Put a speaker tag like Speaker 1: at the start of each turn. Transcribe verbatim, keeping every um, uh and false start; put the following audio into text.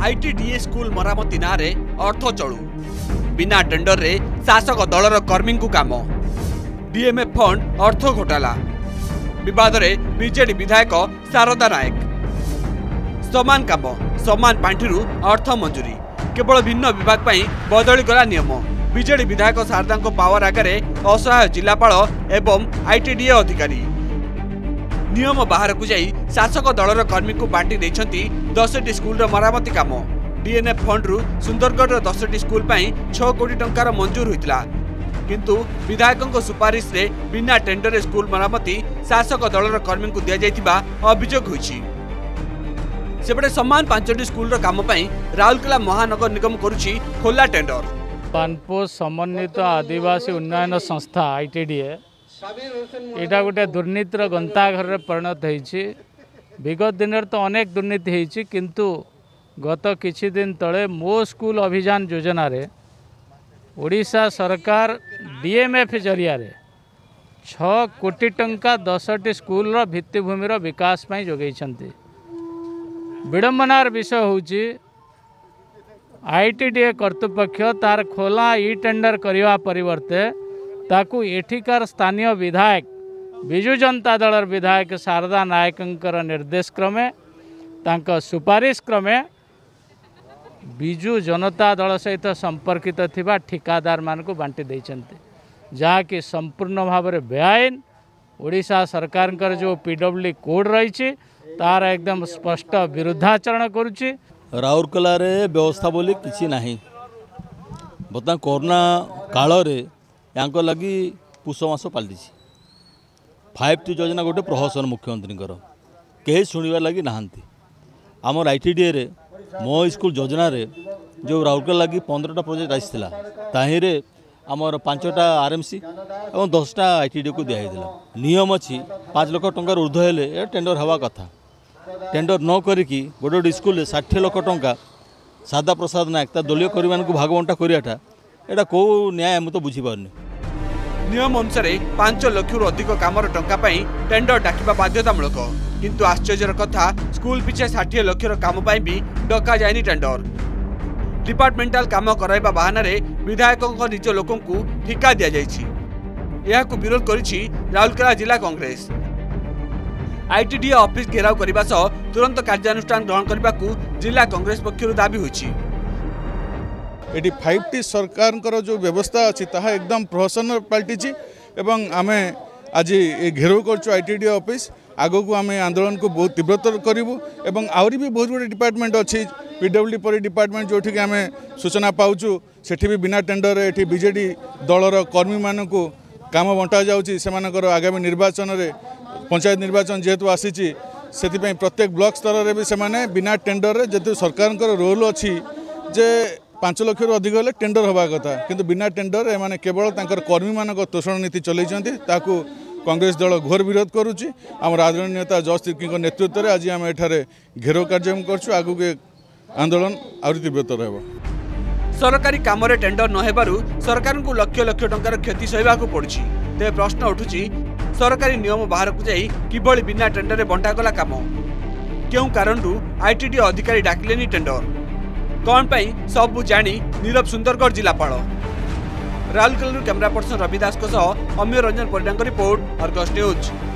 Speaker 1: ITDA school मरामती ना रे अर्थ चलू बिना टेंडर रे शासक दलर कर्मी को काम डीएमएफ फंड अर्थ घोटाला विवाद रे बीजेडी विधायक शारदा नायक समान काम समान पांठि अर्थ मंजूरी केवल भिन्न विभाग पर बदली गला नियम बीजेडी विधायक शारदा पावर आगे असहाय जिलापाल एवं आईटीडीए अधिकारी नियम बाहर को जाई शासक दलर कर्मी को बांटी देइछंती दसटी स्कूल मरामती काम डीएनएफ फंड रु सुंदरगढ़ दसटी स्कूल पाई छह कोटी टंकार मंजूर होइतिला किंतु विधायकों सुपारिश रे बिना टेंडर स्कूल मरामती शासक दलर कर्मी को दिया जाइतिबा अभियोग होइछि। सेपटे समान पांचटी स्कूल काम पाई राउरकेला महानगर निगम करुछि खोला टेंडर।
Speaker 2: बानपुर समन्वित आदिवासी उन्नयन संस्था आईटीडीए यहाँ गोटे दुर्नीतिर गंताघर परिणत होती विगत दिन तो अनेक दुर्नीति होती किंतु गत किछि दिन तले मो स्कूल अभियान योजना रे ओडिशा सरकार डीएमएफ जरिया रे छह कोटी टंका दसटी स्कूल भित्तिभूमि विकास में जोगैछंती। विडंबनार विषय होची आईटीडीए कर्तृपक्ष तार खोला ई टेंडर करने परिवर्ते ताकू एठिकार स्थानीय विधायक विजु जनता दलर विधायक शारदा नायकंकर निर्देश क्रमे तांका सुपारिश क्रमे विजु जनता दल सहित संपर्कित थिबा ठिकादार मान को बांटी देइछन्ते जहाँकि संपूर्ण भाव में बेआईन ओडिशा सरकार जो पीडब्ल्यू कोड रही तार एकदम स्पष्ट विरुद्धाचरण करुछि।
Speaker 3: राउरकेला रे व्यवस्था बोली किसी नहीं बता कोरोना काल रे यांको लगी पुष मास पलटि फाइव टी योजना गोटे प्रहसन मुख्यमंत्री कहीं शुणवार लगी नहांती आमर आईटीडीए रे मो स्कूल योजना रे जो राउरकेला लगी पंद्रहटा प्रोजेक्ट आसाला ताहिरे आमर पांचटा आरएमसी और दसटा आईटीडीए को दिखाई नियम अच्छी पाँच लाख टंकार ऊर्ध्व हेले टेंडर हवा कथा टेंडर न करिकी गोटे गोटे स्कूल षाठी लाख टंका सादा प्रसाद नायक दलीय कर्मी को भागबंटा कराटा एटा कौ न्याय मुझे बुझीपारनी।
Speaker 1: नियम अनुसार पांच लाख रु अधिक कामर टंका पाई टेंडर डाकिबा बाध्यतामूलक किंतु आश्चर्यर कथा स्कूल पिछे षाठी लाख काम पाई भी डका जायनी टेंडर डिपार्टमेंटाल काम कराइबा बहाना रे विधायकों निज लोकों को ठिका दिया जाइछि। यहाकु विरोध करिछि राउरकेला जिला कांग्रेस आईटीडीए ऑफिस घेराव करने सह तुरंत कार्यानुष्ठान ग्रहण करने को जिला कांग्रेस पक्षर दाबी होइछि।
Speaker 4: एटी फाइव टी सरकार जो व्यवस्था अच्छी ताहा एकदम प्रहसन पलटि एवं आमे आज ये घेराव कर आईटीडीए ऑफिस आगो को आम आंदोलन को बहुत तीव्रतर करूँ एवं आहरी भी बहुत गुटे डिपार्टमेंट अच्छी पीडब्ल्यू परी डिपार्टमेंट जो आम सूचना पाचु सेठी भी बिना टेंडर ये बीजेडी दलर कर्मी मान को काम बंटा जाऊँगी से आगामी निर्वाचन में पंचायत निर्वाचन जेहेतु आसी से प्रत्येक ब्लॉक स्तर में भी से बिना टेंडर जेतु सरकार रोल अच्छी जे पांच लाख रु अधिक हेल्ले टेंडर हवा कथा किंतु बिना टेंडर एमाने केवल तांकर कर्मी मान तोषण नीति चलैछन्ति ताकू कांग्रेस दल घोर विरोध करुच्ची। आम आदरणीय नेता जस तिर्की नेतृत्व में आज आम एठारे घेराव कार्यक्रम करछु आगु के आंदोलन आहुरी तीव्रतर हेबो।
Speaker 1: सरकारी काम रे टेंडर न हेबारु सरकार को लक्ष लक्ष टंकार क्षति सहबा को पड़ुछि। ते प्रश्न उठुछि सरकारी नियम बाहर को जाई किभଳି बिना टेंडर रे बंटा गला काम केउ कारणरू आईटीडी अधिकारी डाकिलेनी टेंडर कौन पाई सबु जानी नीरव सुंदरगढ़ जिलापाल Rourkela camera person Ravi Das Amiya Ranjan Parida report Argus news.